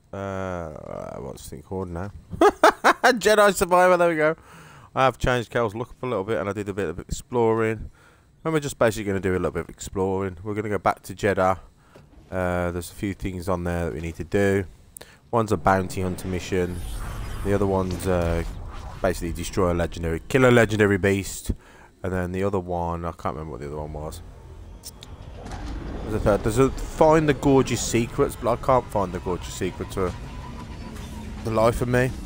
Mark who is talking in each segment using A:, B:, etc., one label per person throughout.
A: What's the thing called now? Jedi Survivor, there we go. I have changed Kel's look up a little bit and I did a bit of exploring. And we're just basically going to do a little bit of exploring. We're going to go back to Jeddah. There's a few things on there that we need to do. One's a bounty hunter mission. The other one's basically destroy a legendary, kill a legendary beast. And then the other one, I can't remember what the other one was. There's a third. There's a find the gorgeous secrets, but I can't find the gorgeous secrets for the life of me.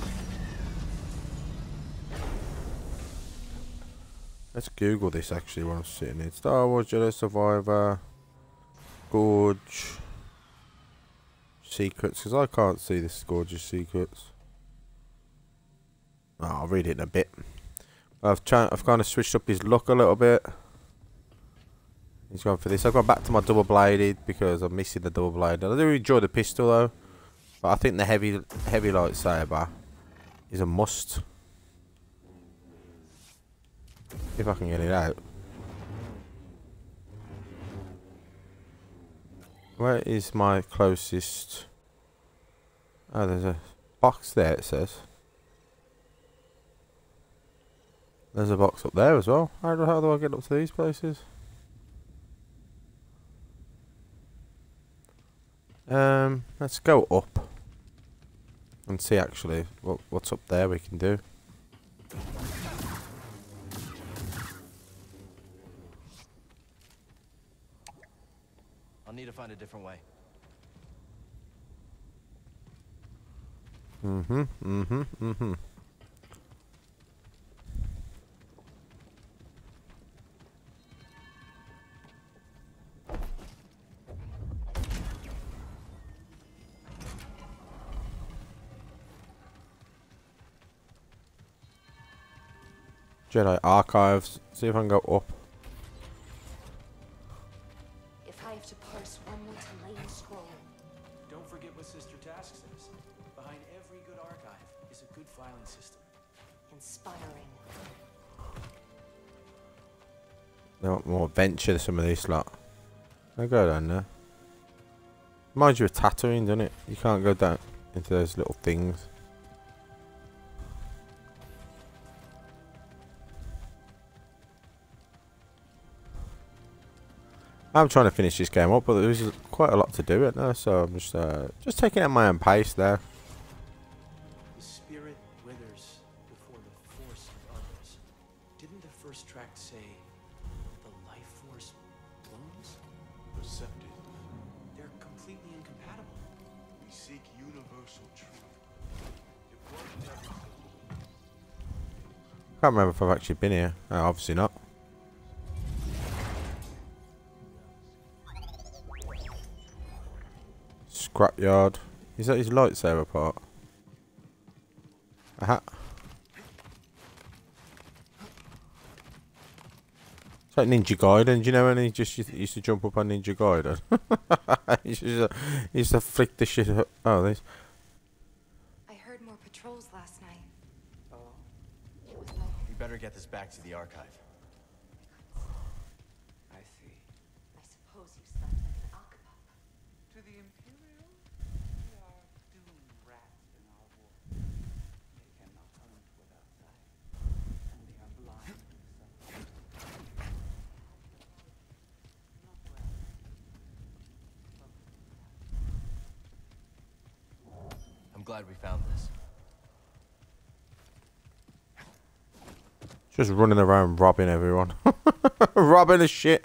A: Let's Google this actually while I'm sitting here. Star Wars Jedi Survivor Gorge Secrets, because I can't see this gorgeous secrets. Oh, I'll read it in a bit. I've kind of switched up his look a little bit. He's gone for this. I've gone back to my double bladed because I'm missing the double bladed. I do enjoy the pistol though, but I think the heavy lightsaber is a must. If I can get it out. Where is my closest? Oh, there's a box there, it says. There's a box up there as well. How do I get up to these places? Let's go up and see actually what's up there we can do.
B: I'll need to find a different way.
A: Mm-hmm. Jedi Archives. See if I can go up.
C: If I have to parse one multi-lane scroll.
D: Don't forget what Sister Task says. Behind every good archive is a good filing system.
C: Inspiring.
A: They want more adventure, some of these lot. I'll go down there. Reminds you of Tatooine, doesn't it? You can't go down into those little things. I'm trying to finish this game up, but there's quite a lot to do it now, so I'm just taking it at my own pace there.
D: The spirit withers before the force of others. Didn't the first tract say the life force blooms?
E: Perceptive.
D: They're completely incompatible.
E: We seek universal truth.
A: Can't remember if I've actually been here. Oh, obviously not. Scrapyard. Is that his lightsaber part? Aha. It's like Ninja Gaiden. Do you know when he just used to jump up on Ninja Gaiden? he used to flick the shit up. Oh, this.
C: I heard more patrols last night.
D: Oh.
C: It was low.
B: We better get this back to the archive.
D: I see.
C: I suppose you slept like an octopus.
F: To the Imperial, we are doomed rats in our war. They cannot hunt without sight, and they are blind to suffering. Not well.
B: I'm glad we found this.
A: Just running around robbing everyone. Robbing the shit.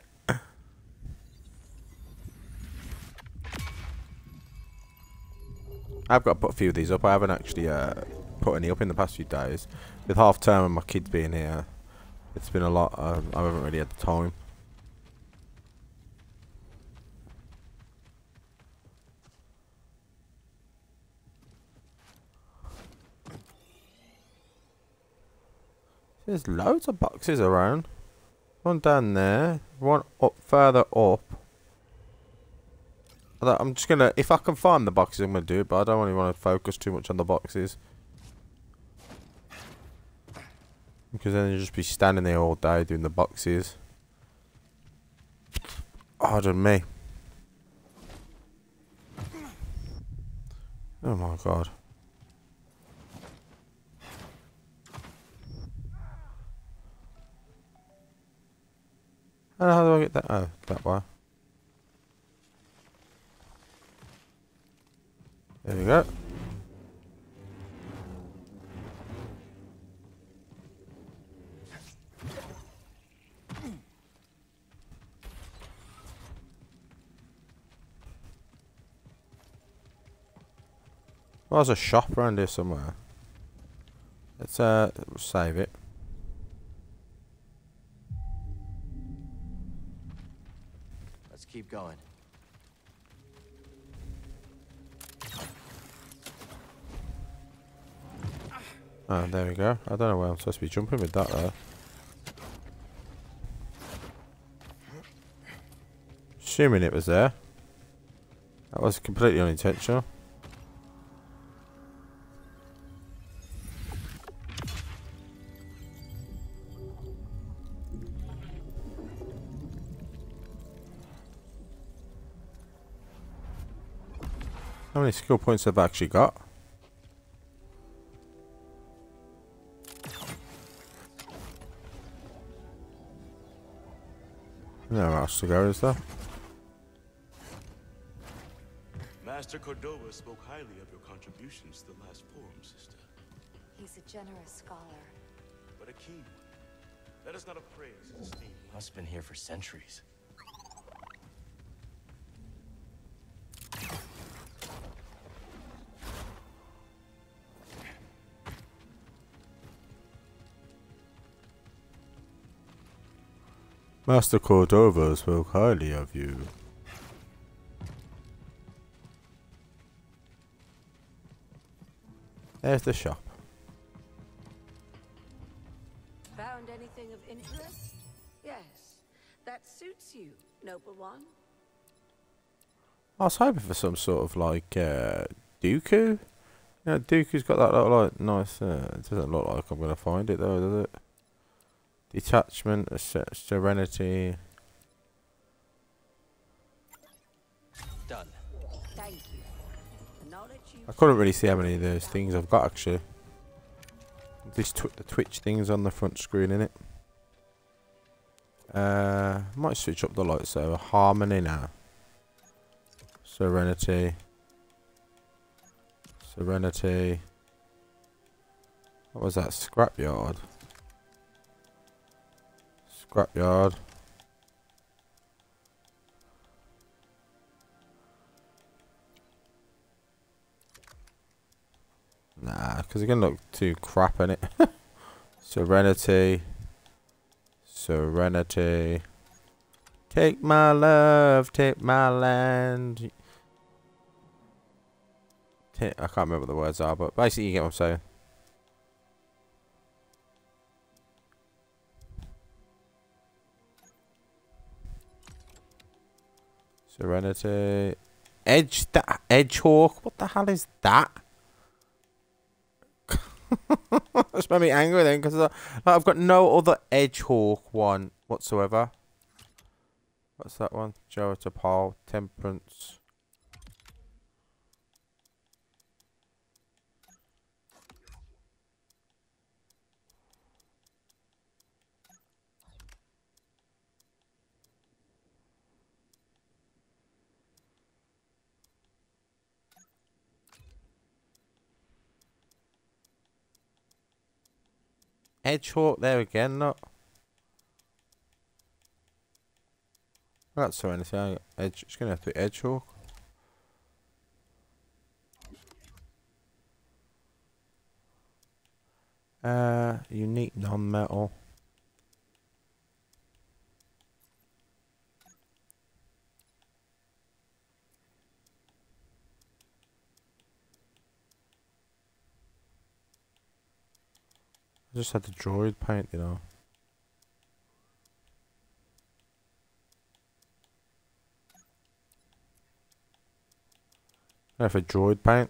A: I've got to put a few of these up. I haven't actually put any up in the past few days. With half term and my kids being here, it's been a lot. I haven't really had the time. There's loads of boxes around. One down there. One up further up. I'm just gonna, if I can find the boxes, I'm gonna do it, but I don't really want to focus too much on the boxes. Because then you'll just be standing there all day doing the boxes. Pardon me. Oh my god. How do I get that? Oh, that way. There we go. Well, there's a shop around here somewhere. Let's save it.
B: Let's keep going.
A: Oh, there we go. I don't know where I'm supposed to be jumping with that though. Assuming it was there. That was completely unintentional. How many skill points have I actually got? Nowhere else to go, is there?
E: Master Cordova spoke highly of your contributions to the last forum, sister.
C: He's a generous scholar.
E: But a keen one. That is not a praise, it's esteem.
B: Must have been here for centuries.
A: Master Cordova spoke highly of you. There's the shop.
G: Found anything of interest? Yes. That suits you, noble one.
A: I was hoping for some sort of like Dooku. You know, Dooku's got that little like nice. It doesn't look like I'm gonna find it though, does it? Detachment, serenity.
B: Done.
G: Thank you. The knowledge you
A: I couldn't really see how many of those things I've got actually. This the Twitch things on the front screen in it. Might switch up the lights though. Harmony now. Serenity. Serenity. What was that? Scrapyard. Scrapyard. Nah, because it's going to look too crap in it. Serenity. Serenity. Take my love, take my land. I can't remember what the words are, but basically you get what I'm saying. Serenity. Edgehawk. What the hell is that? That's made me angry then, because I've got no other Edgehawk one whatsoever. What's that one? Geotopol, Temperance. Edgehawk there again, not. That's so anything. Edge. It's gonna have to be Edgehawk. Unique non-metal. I just had the droid paint, you know. I have a droid paint.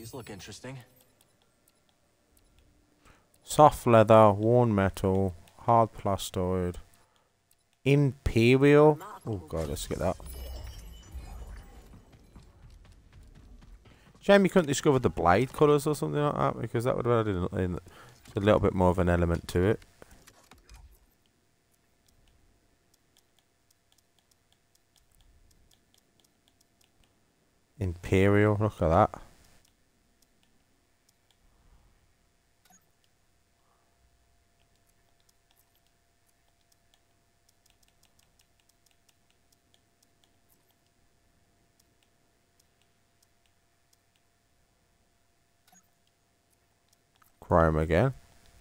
B: These look interesting.
A: Soft leather, worn metal, hard plastoid, imperial. Oh god, let's get that. Shame you couldn't discover the blade colours or something like that, because that would have added a little bit more of an element to it. Imperial, look at that. Chrome again.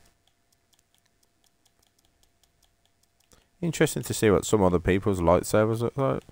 A: Interesting to see what some other people's lightsabers look like.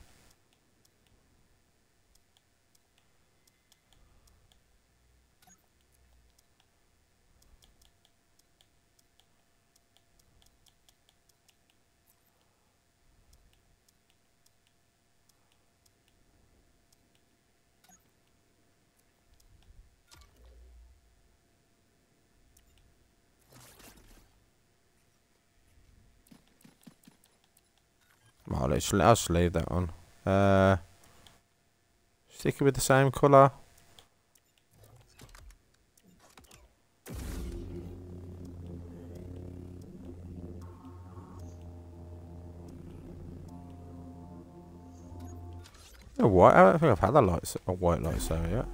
A: Oh, I'll just leave that on. Stick it with the same colour. A white? I don't think I've had a white lightsaber yet.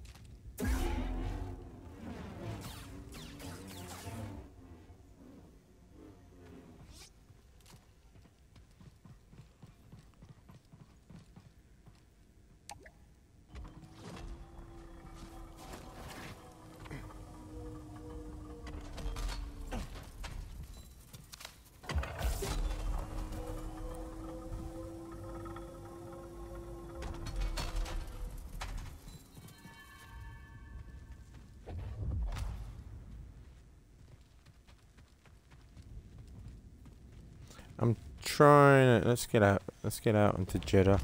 A: I'm trying to, let's get out into Jeddah.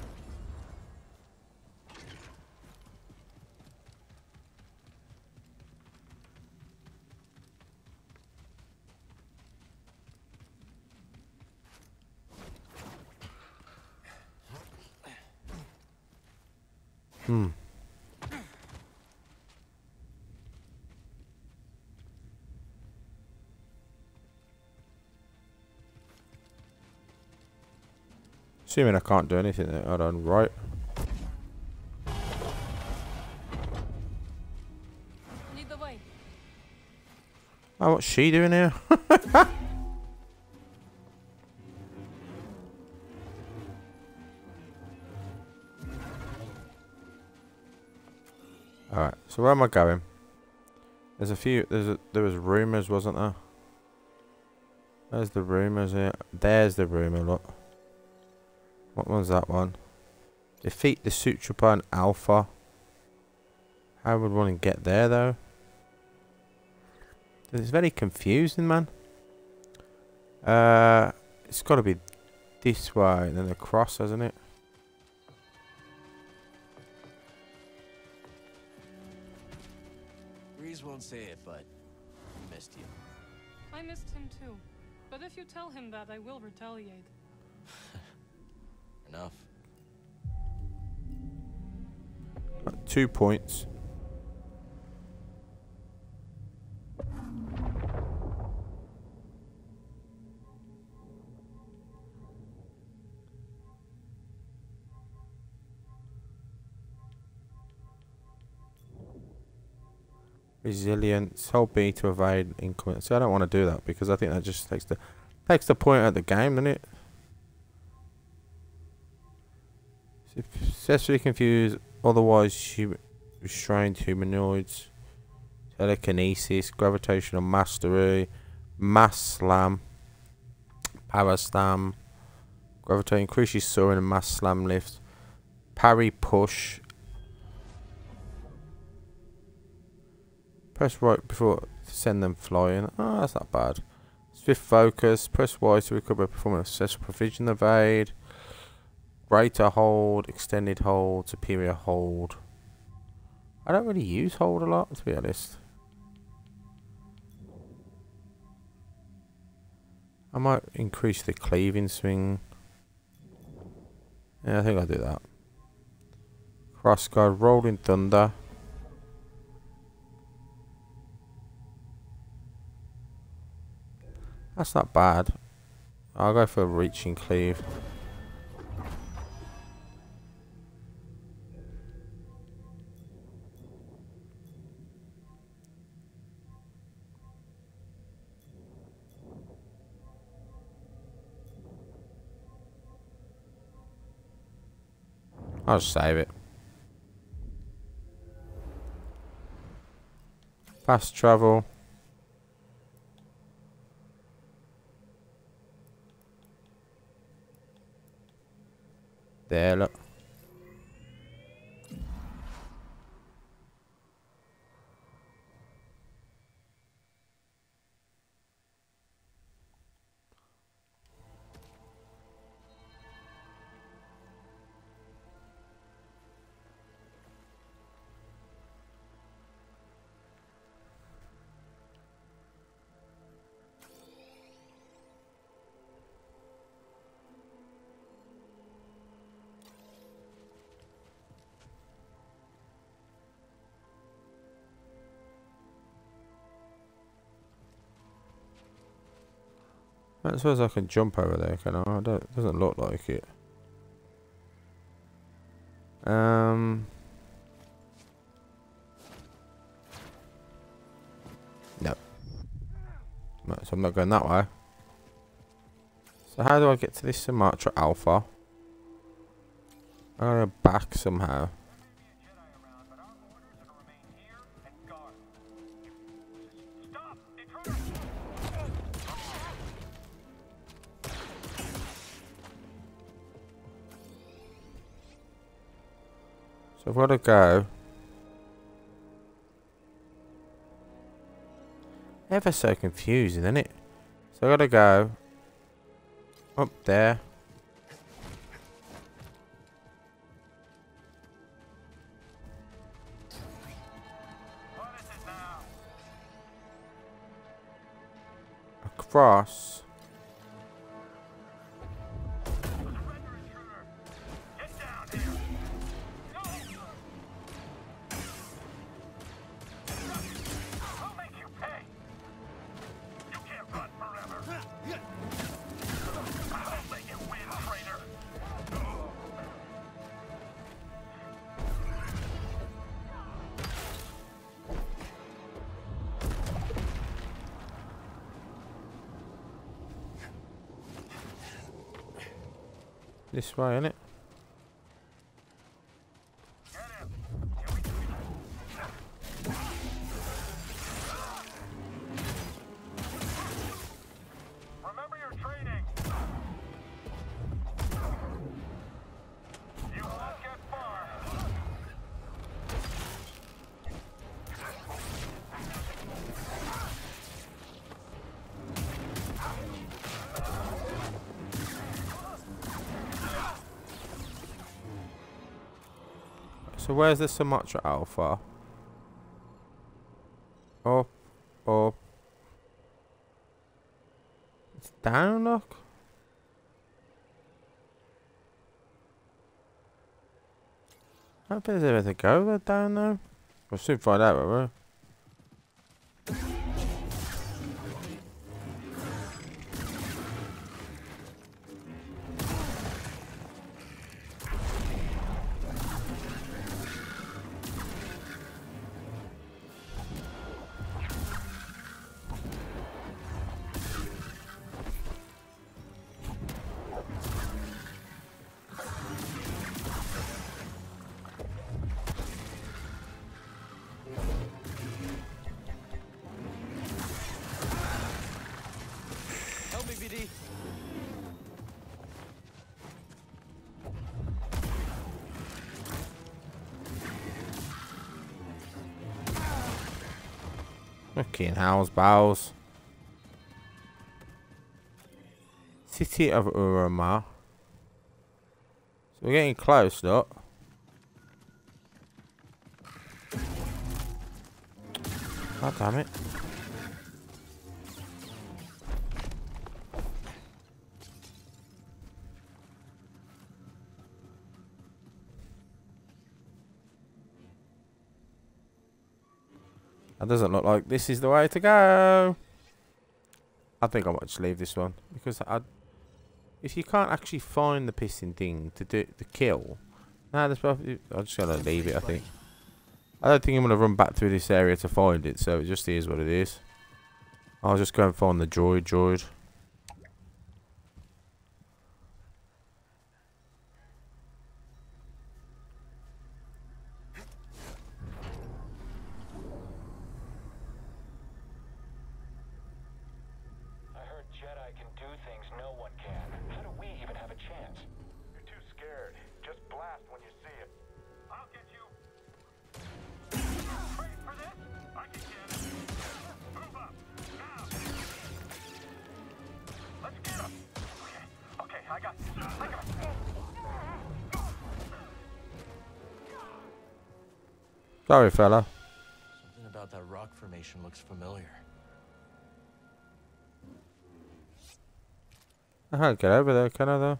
A: Assuming I can't do anything there. Hold on, right.
H: Lead the way.
A: Oh, what's she doing here? Alright, so where am I going? There was rumours, wasn't there? There's the rumours here. There's the rumour, look. What one's that one? Defeat the Sutrapan Alpha. How would one get there though? It's very confusing, man. It's got to be this way and then across, hasn't it?
B: Breeze won't say it, but he missed you.
H: I missed him too. But if you tell him that, I will retaliate.
B: Enough.
A: 2 points. Resilience. Hold B to evade incoming. So I don't want to do that because I think that just takes the point out of the game, doesn't it? Successfully confuse otherwise restrained humanoids. Telekinesis, gravitational mastery, mass slam, power slam, gravitate increases soaring and mass slam lift, parry push. Press right before to send them flying. Oh, that's not bad. Swift focus. Press Y to recover performance. Successful provision evade. Greater hold, extended hold, superior hold. I don't really use hold a lot, to be honest. I might increase the cleaving swing. Yeah, I think I'll do that. Crossguard, Rolling Thunder. That's not bad. I'll go for Reaching Cleave. I'll just save it. Fast travel. There, look. I suppose I can jump over there, can I? It doesn't look like it. No. Right, so I'm not going that way. So how do I get to this Sumatra Alpha? I'm gonna go back somehow. So I've got to go ever so confusing, isn't it? So I've got to go up there. Across. This way, innit?
I: Remember your training. You won't get far.
A: So where's the Sumatra Alpha? Up, up. It's down, look. I don't think there's anywhere to go down though. We'll soon find out, won't we?
B: Help me, BD.
A: Fucking hell's bows. City of Urama. So we're getting close, look. God damn it. That doesn't look like this is the way to go. I think I might just leave this one because if you can't actually find the pissing thing to do the kill, I'm just gonna leave it. I think. I don't think I'm gonna run back through this area to find it, so it just is what it is. I'll just go and find the droid.
I: Jedi can do things no one can. How do we even have a chance? You're too scared. Just blast when you see it. I'll get you. Ready for this? I can get it. Move up. Now. Let's get him. Okay, I got this.
A: Sorry, fella.
B: Something about that rock formation looks familiar.
A: I can't get over there, can I though?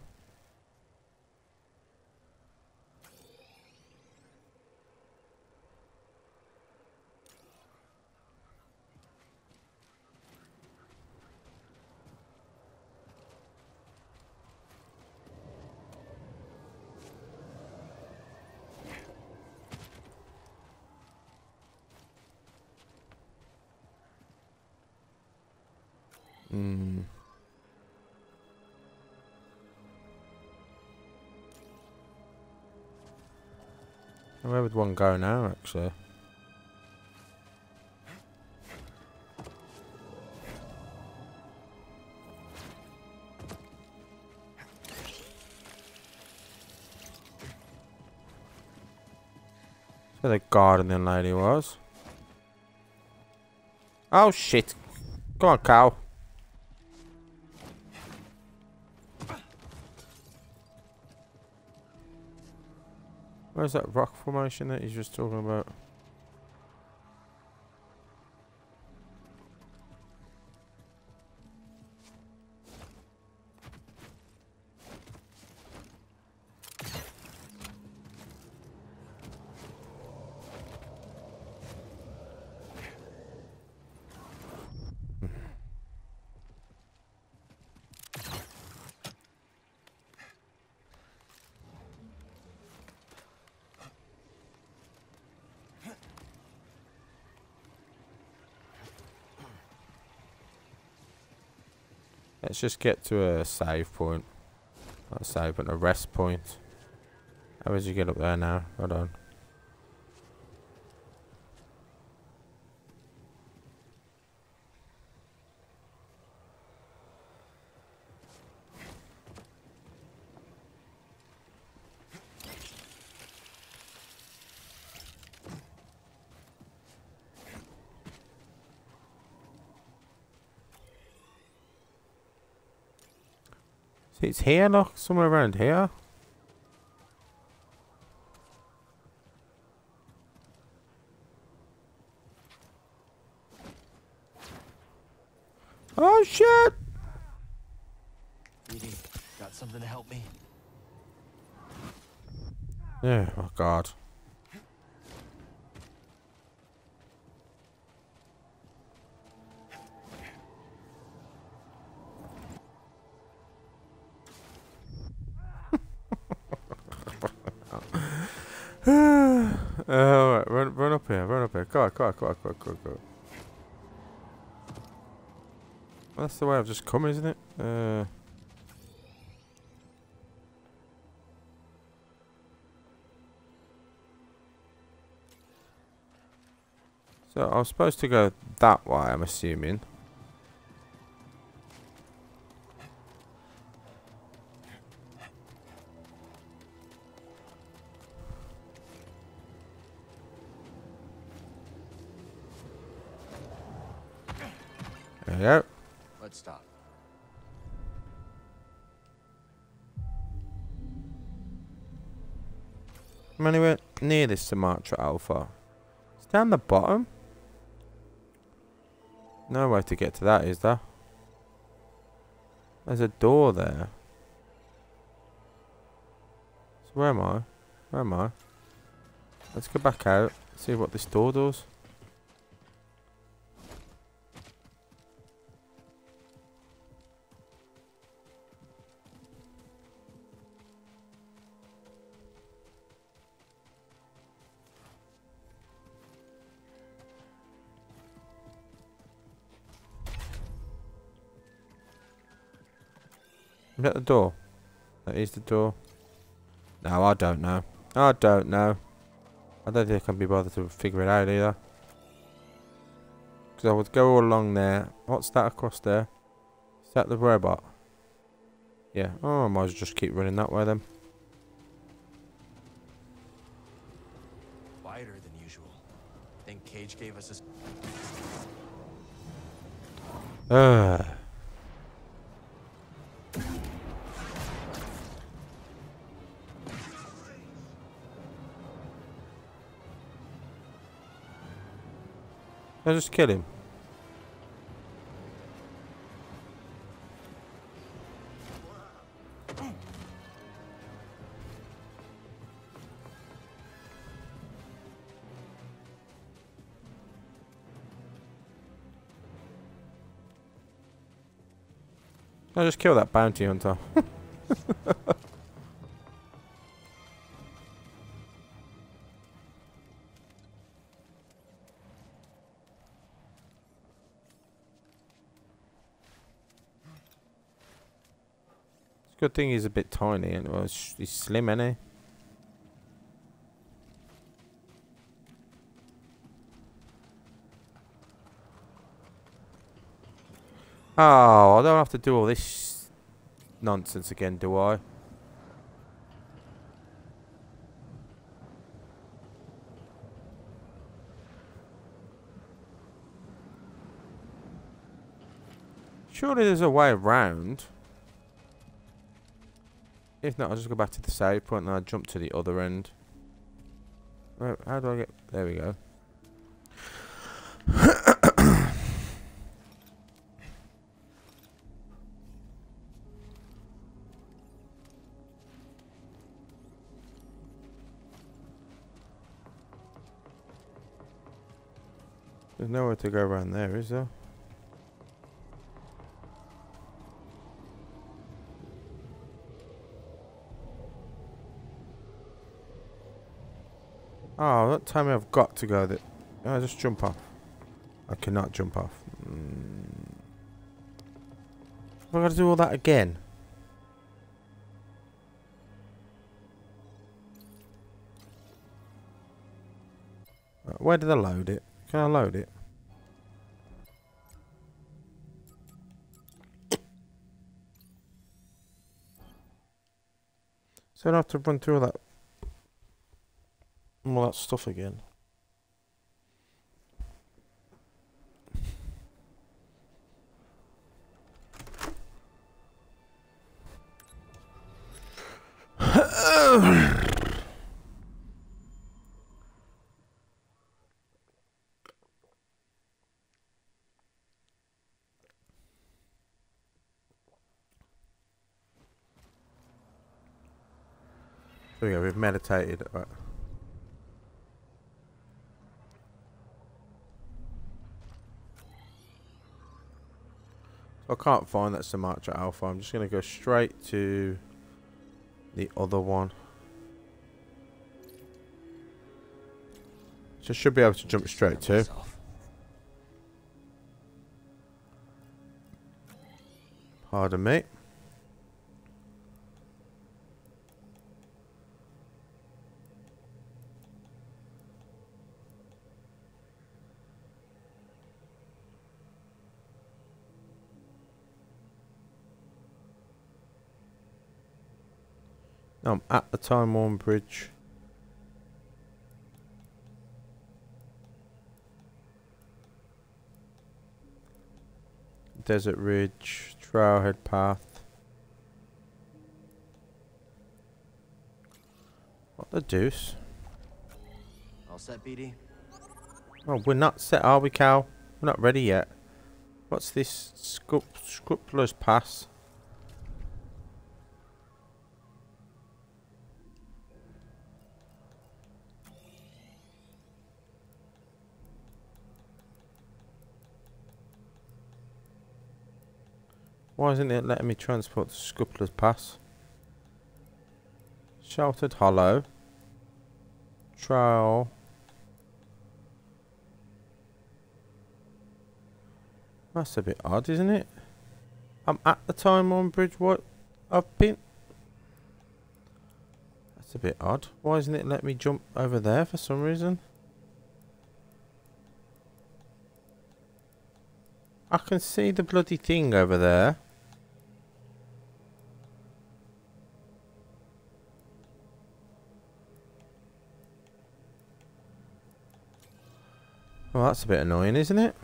A: Where would one go now, actually? So the gardening lady was. Oh shit! Come on, cow. Where's that rock formation that he's just talking about? Let's just get to a save point. Not a save, but a rest point. How would you get up there now? Hold on. It's here, look, somewhere around here. Oh shit!
B: Edie, got something to help me?
A: Yeah, oh god. Alright, run up here, run up here. Go on. That's the way I've just come, isn't it? So I was supposed to go that way, I'm assuming. There you go.
B: Let's stop.
A: I'm anywhere near this Sumatra Alpha. It's down the bottom. No way to get to that, is there? There's a door there. So where am I? Where am I? Let's go back out. See what this door does. Is that the door? That is the door. No, I don't know. I don't know. I don't think I can be bothered to figure it out either. Because I would go all along there. What's that across there? Is that the robot? Yeah. Oh, I might as well just keep running that way then.
B: Wider than usual. Think Cage gave us a...
A: Ugh. I'll just kill him. I'll just kill that bounty hunter. Good thing he's a bit tiny and well, he's slim, isn't he? Oh, I don't have to do all this nonsense again, do I? Surely there's a way around. If not, I'll just go back to the save point and I'll jump to the other end. Where, how do I get... There we go. There's nowhere to go around there, is there? Oh, don't tell me I've got to go there. Oh, just jump off. I cannot jump off. I've got to do all that again. Where did I load it? Can I load it? So I don't have to run through all that stuff again. There we go, we've meditated. Right. I can't find that Sumatra Alpha. I'm just going to go straight to the other one. So I should be able to jump straight to. Pardon me. I'm at the Time Worn Bridge. Desert Ridge, Trailhead Path. What the deuce?
B: All set, BD?
A: Oh, we're not set, are we, Cal? We're not ready yet. What's this? Scrupulous Pass. Why isn't it letting me transport the Scrupulous Pass? Sheltered Hollow. Trail. That's a bit odd, isn't it? I'm at the time on bridge. What I've been. That's a bit odd. Why isn't it letting me jump over there for some reason? I can see the bloody thing over there. Well, that's a bit annoying, isn't it?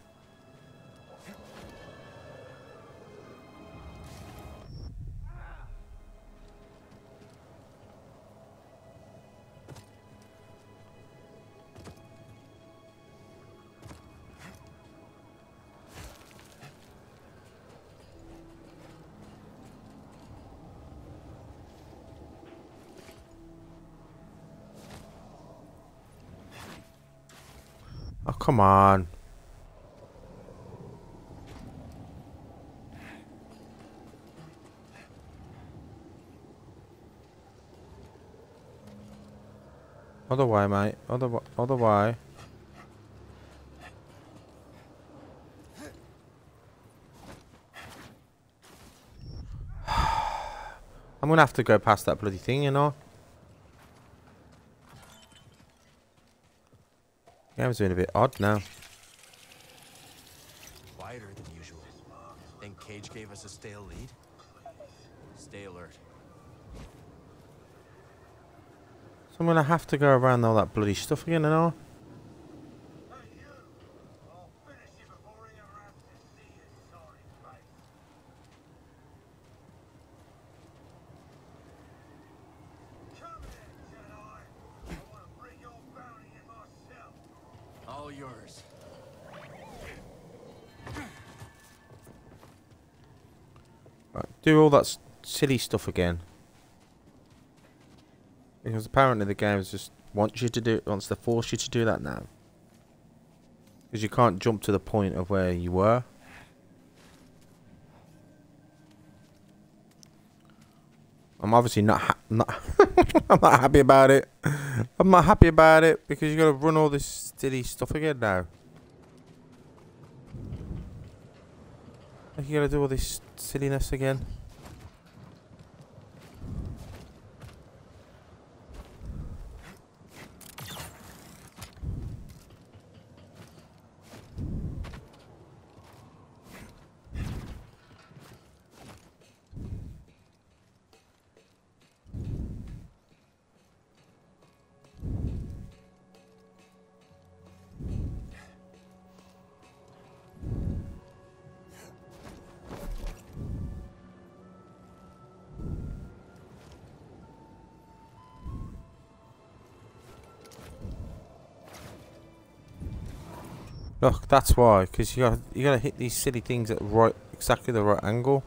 A: Oh, come on. Other way, mate. Other way. I'm gonna have to go past that bloody thing, you know. Game's been a bit odd now.
B: Quieter than usual. Think Cage gave us a stale lead? Stay alert.
A: So I'm gonna have to go around all that bloody stuff again, you know.
B: All yours.
A: Right, do all that silly stuff again. Because apparently the game just wants to force you to do that now. Because you can't jump to the point of where you were. I'm obviously not I'm not happy about it. I'm not happy about it because you got to run all this silly stuff again now. Like you got to do all this silliness again. Look, that's why, because you gotta hit these silly things at exactly the right angle.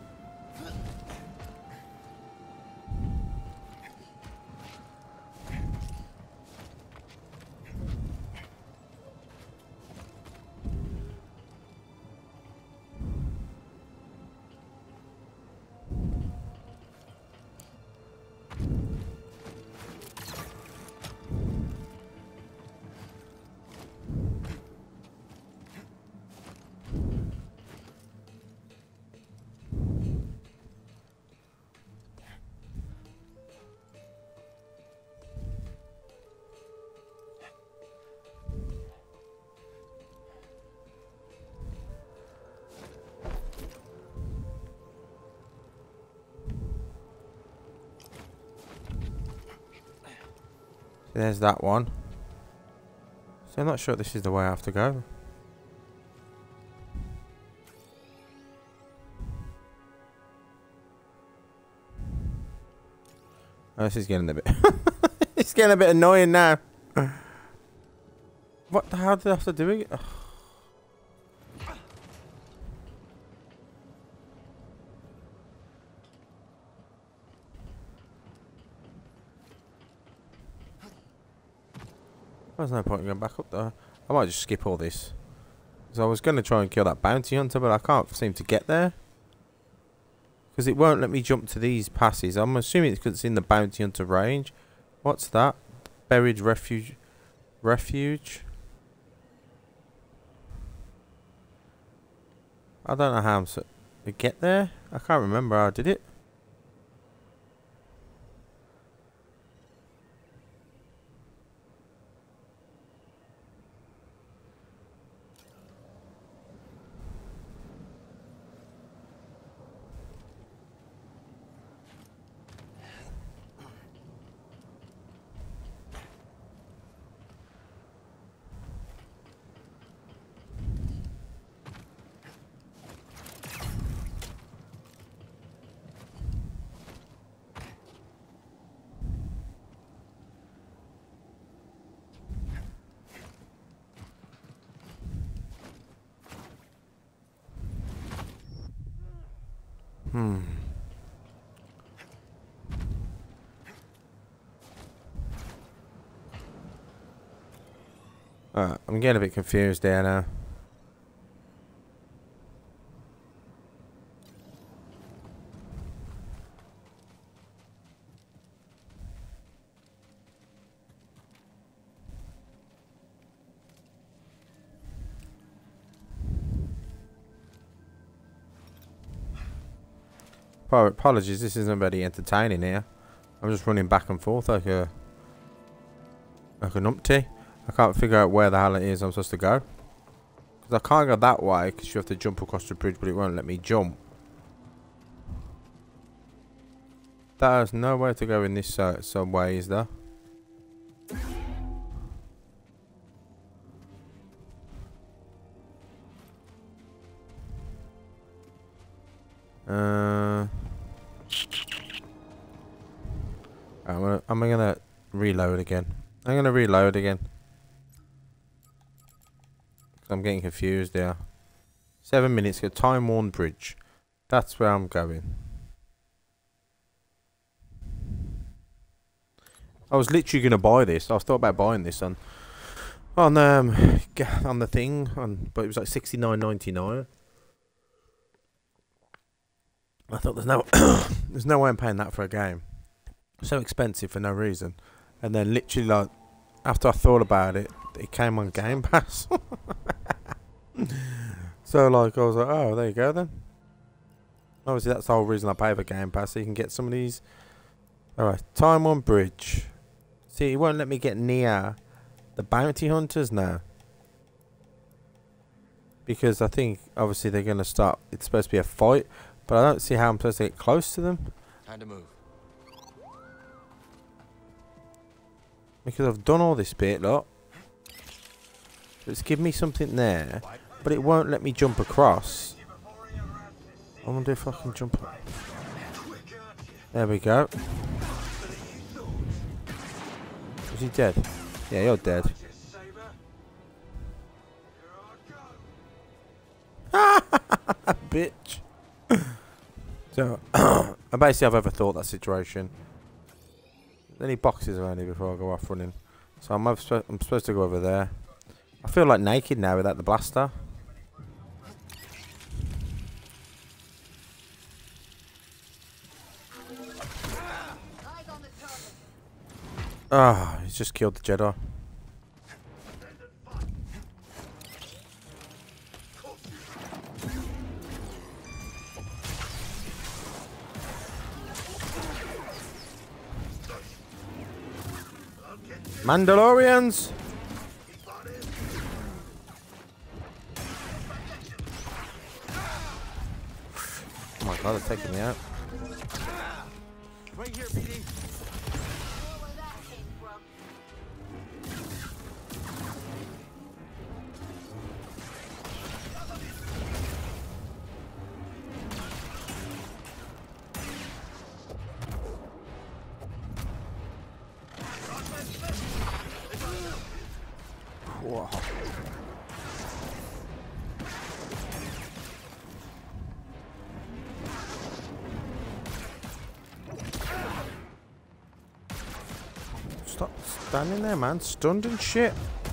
A: There's that one. So I'm not sure this is the way I have to go. Oh, this is getting a bit it's getting a bit annoying now. What the hell did I have to do it? There's no point in going back up there. I might just skip all this. So I was going to try and kill that bounty hunter, but I can't seem to get there. Because it won't let me jump to these passes. I'm assuming it's because it's in the bounty hunter range. What's that? Buried refuge. Refuge? I don't know how I'm to get there. I can't remember how I did it. I'm getting a bit confused there now. Apologies, this isn't very entertaining here. I'm just running back and forth like a numpty. I can't figure out where the hell it is I'm supposed to go. Because I can't go that way because you have to jump across the bridge, but it won't let me jump. There's nowhere to go in this some way, is there? I'm gonna reload again. I'm gonna reload again. I'm getting confused there. 7 minutes to Time Worn Bridge. That's where I'm going. I was literally gonna buy this. I was thought about buying this on the thing, but it was like $69.99. I thought there's no way I'm paying that for a game. So expensive for no reason. And then literally like after I thought about it, it came on Game Pass. So like I was like, oh, there you go then. Obviously that's the whole reason I pay for Game Pass, so you can get some of these. Alright, Time Worn Bridge. See, it won't let me get near the bounty hunters now. Because I think obviously they're gonna start, it's supposed to be a fight, but I don't see how I'm supposed to get close to them.
B: Time to move.
A: Because I've done all this bit, look. It's given me something there, but it won't let me jump across. I wonder if I can jump up. There we go. Is he dead? Yeah, you're dead. Bitch. So, I basically have overthought that situation. Any boxes around here before I go off running? So I'm supposed to go over there. I feel like naked now without the blaster. Ah, he's just killed the Jedi. Mandalorians! Oh my god, they're taking me out.
B: Right here, BD.
A: Whoa. Stop standing there, man. Stunned and shit.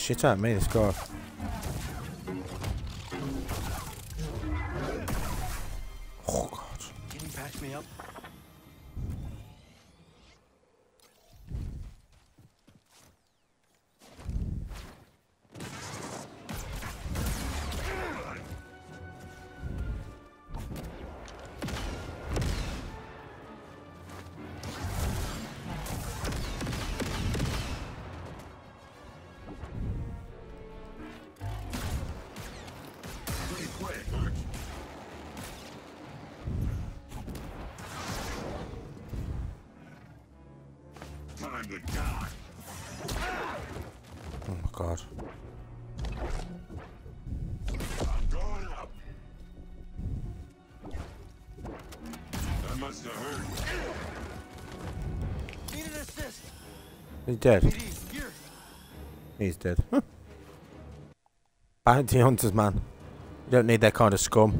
A: shit out of me, this guy. Oh god.
B: Can you patch me up?
A: Oh my god.
E: I'm going up. That must have hurt.
B: Need an assist.
A: He's dead.
B: Please, here.
A: He's dead. Bounty hunters, man. You don't need that kind of scum.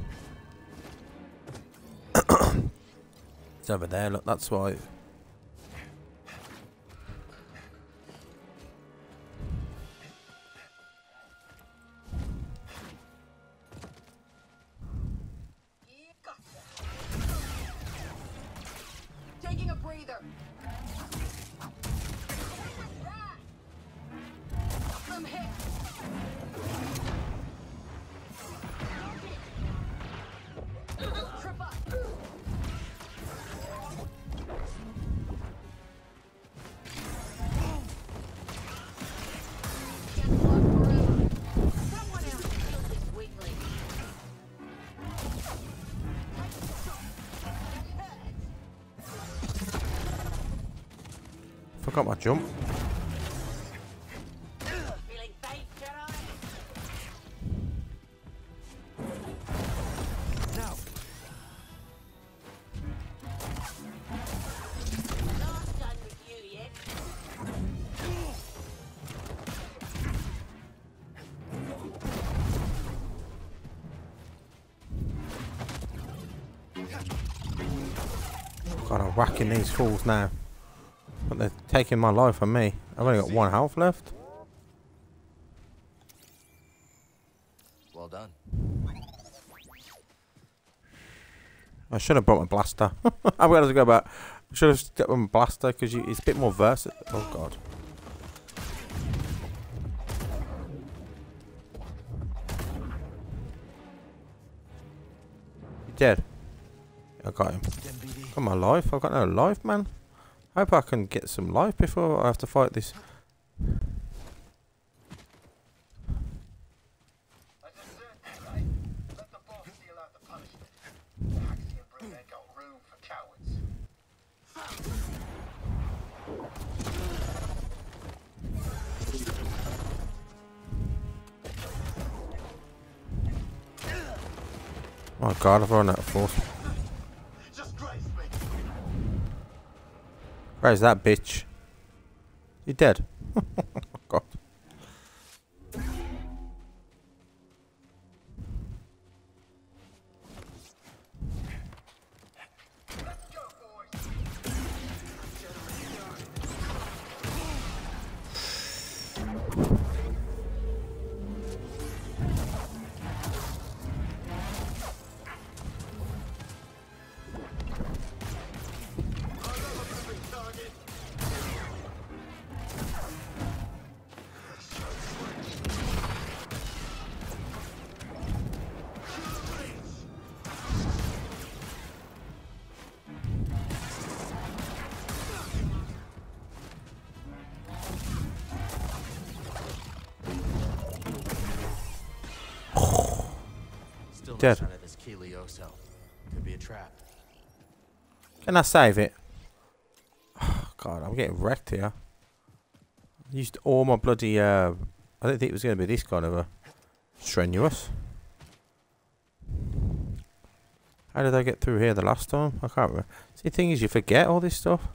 A: It's over there, look, that's why.
G: Taking a breather. Some hit. Trip up. Can't block forever. Someone else heal this weakling.
A: Forgot my jump.
G: Feeling safe, Jedi?
B: Now.
G: Not done with you yet.
A: God, I'm whacking these fools now. But they're taking my life from me. I've only got 1 health left.
B: Well done.
A: I should have brought my blaster. I'm going to go back. I should have got my blaster because it's a bit more versatile. Oh god. You dead? I got him. Got my life. I've got no life, man. I hope I can get some life before I have to fight this.
I: I just said, right? Let the boss deal out the punishment. The Haxian brood ain't got room for cowards.
A: Oh my god, I've run out of force.
I: Just grace me.
A: Where's that bitch? You dead? God.
I: Let's go, boys.
B: Still
A: Dead.
B: no sign of this Kelioso. Could be a trap.
A: Can I save it? Oh, God, I'm getting wrecked here. I used all my bloody, I didn't think it was going to be this kind of a strenuous. How did I get through here the last time? I can't remember. See, the thing is, you forget all this stuff.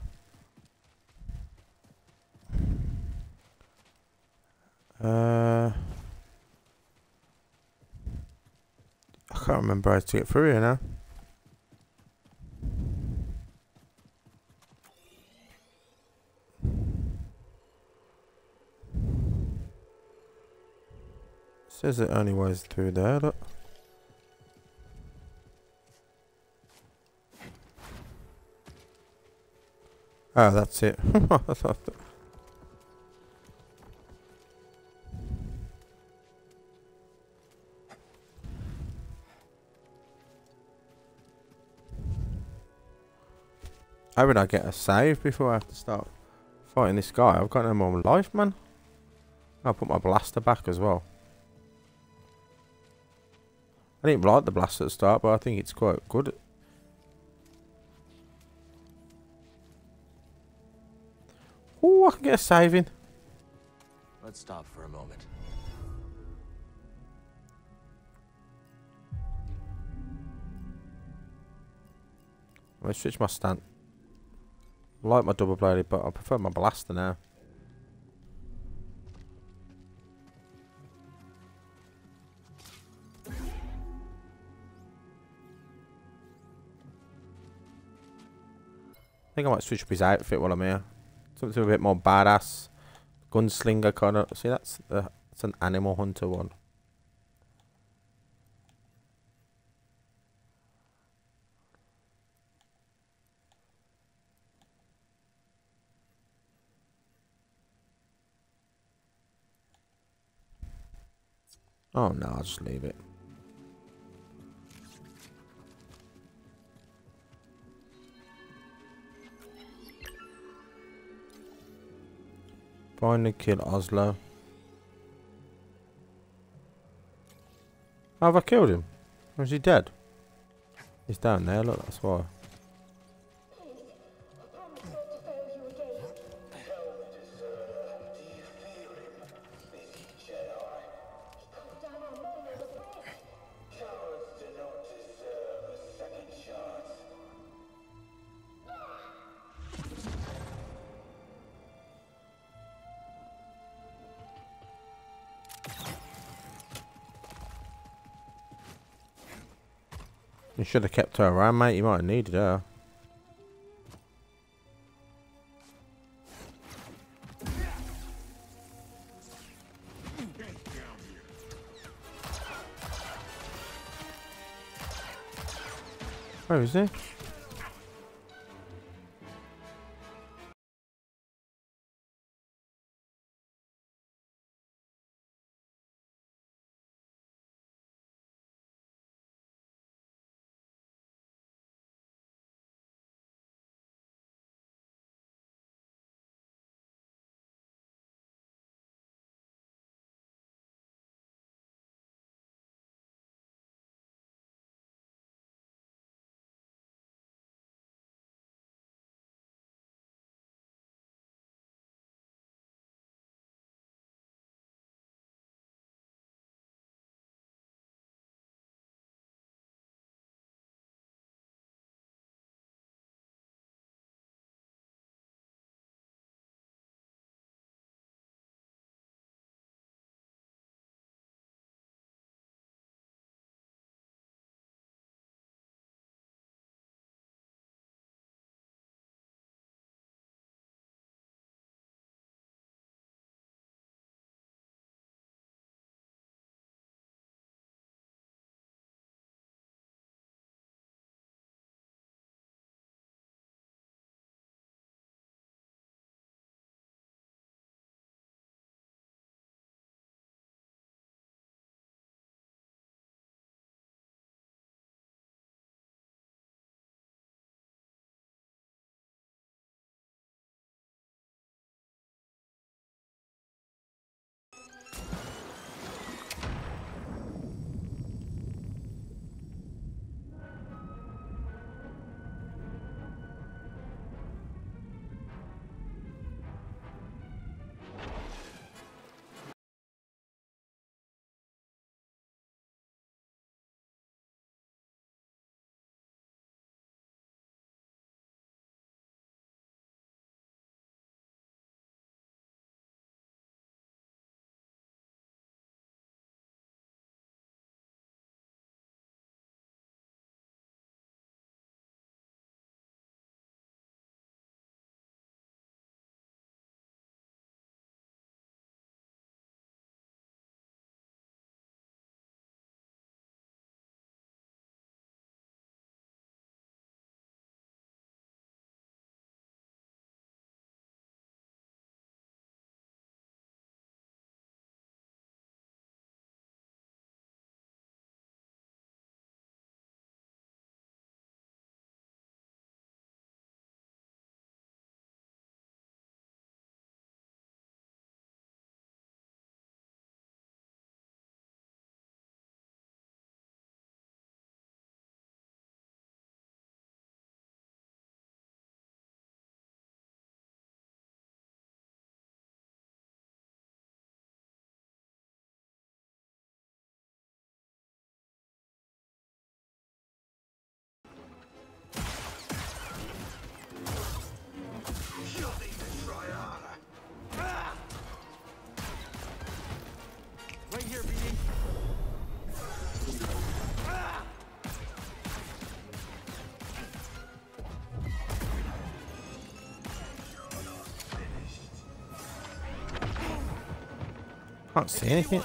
A: I can't remember how to get through here now. Says it only goes through there, look. Oh, that's it. I would I get a save before I have to start fighting this guy. I've got no more life, man. I'll put my blaster back as well. I didn't like the blaster at the start, but I think it's quite good. Oh, I can get a save in.
B: Let's stop for a moment.
A: I'm going to switch my stand. I like my double bladed, but I prefer my blaster now. I think I might switch up his outfit while I'm here. Something a bit more badass. Gunslinger kind of. See, that's an animal hunter one. Oh no, I'll just leave it. Find and kill Oslo. Have I killed him? Or is he dead? He's down there, look, that's why. You should have kept her around, mate. You might have needed her. Where is he? Can't see anything.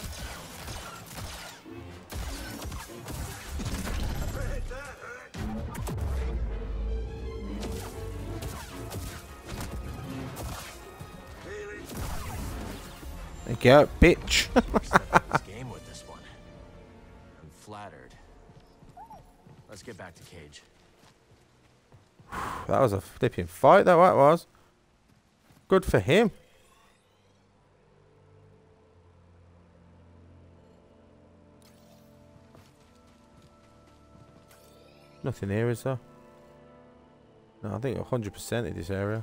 A: There you go, bitch.
B: This game with this one. I'm flattered. Let's get back to Cage.
A: That was a flipping fight, that was. Good for him. Nothing here, is there? No, I think 100% in this area.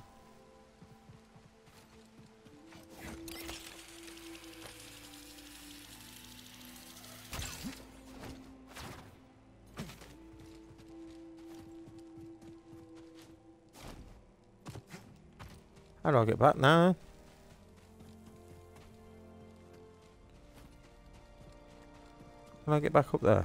A: How do I get back now? Can I get back up there?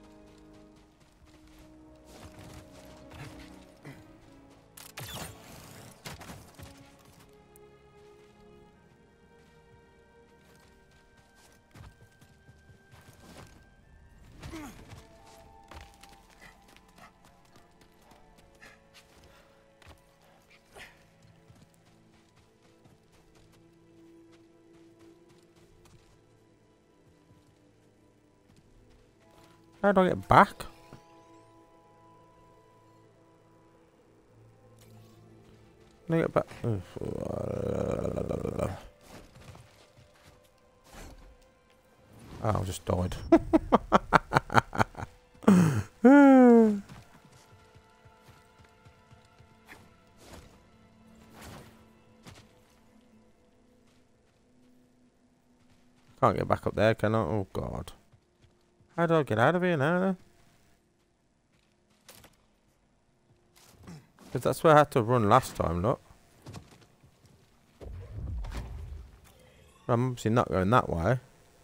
A: How do I get back? Can I get back? Oh, I just died. Can't get back up there, can I? Oh, God. How do I get out of here now, then? Because that's where I had to run last time, look. I'm obviously not going that way.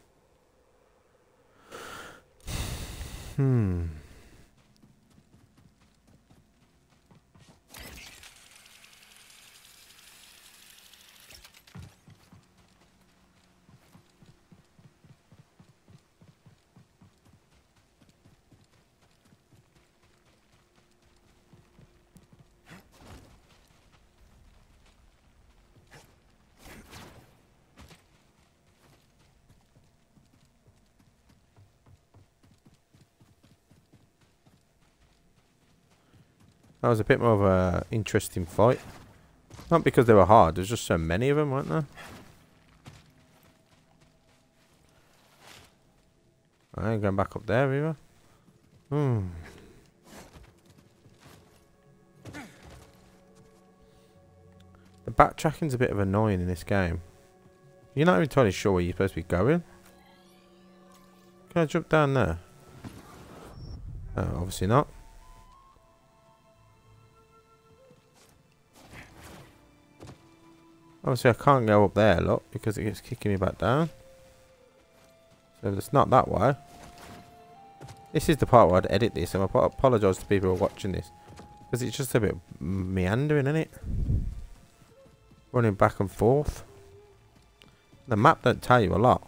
A: That was a bit more of a interesting fight. Not because they were hard, there's just so many of them, weren't there? I ain't going back up there either. The backtracking's a bit of annoying in this game. You're not entirely sure where you're supposed to be going. Can I jump down there? Oh, obviously not. Obviously I can't go up there, look, because it keeps kicking me back down. So it's not that way. This is the part where I'd edit this, and I apologise to people who are watching this. Because it's just a bit meandering, isn't it? Running back and forth. The map don't tell you a lot.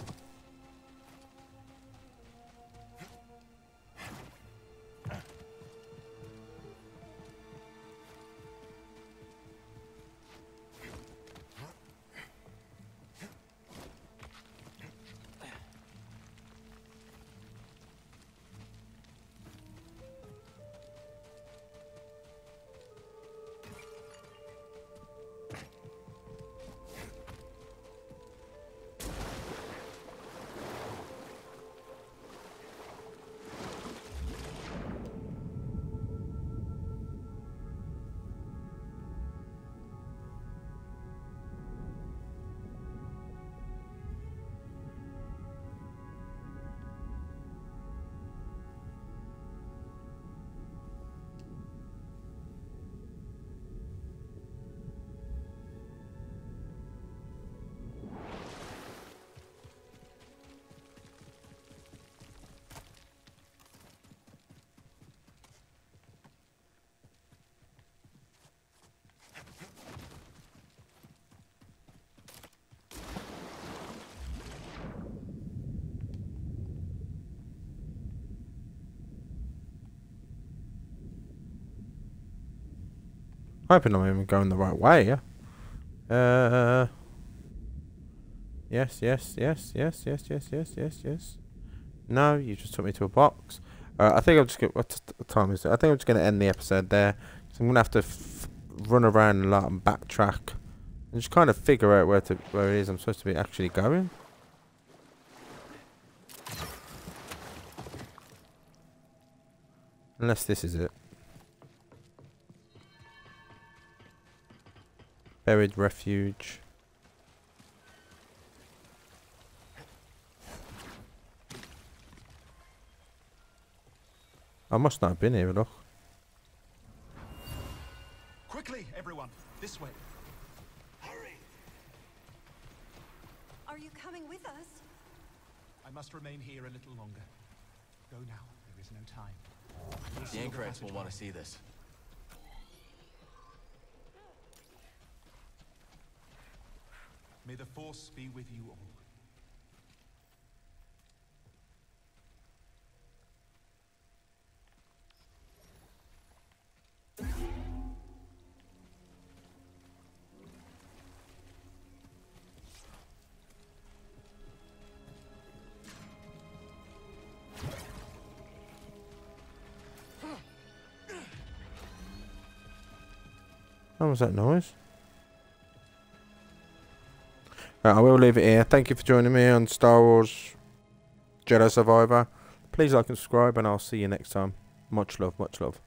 A: Hoping I'm even going the right way, yeah? Yes. No, you just took me to a box. I think I'm just gonna... What time is it? I think I'm just going to end the episode there. So I'm going to have to run around a lot and backtrack. And just kind of figure out where it is I'm supposed to be actually going. Unless this is it. Buried refuge. I must not have been here, look.
J: Quickly, everyone, this way.
I: Hurry!
C: Are you coming with us?
J: I must remain here a little longer. Go now, there is no time.
B: The Anchorites will want to see this.
J: May the Force be with you all.
A: What was that noise? Right, I will leave it here. Thank you for joining me on Star Wars Jedi Survivor. Please like and subscribe, and I'll see you next time. Much love, much love.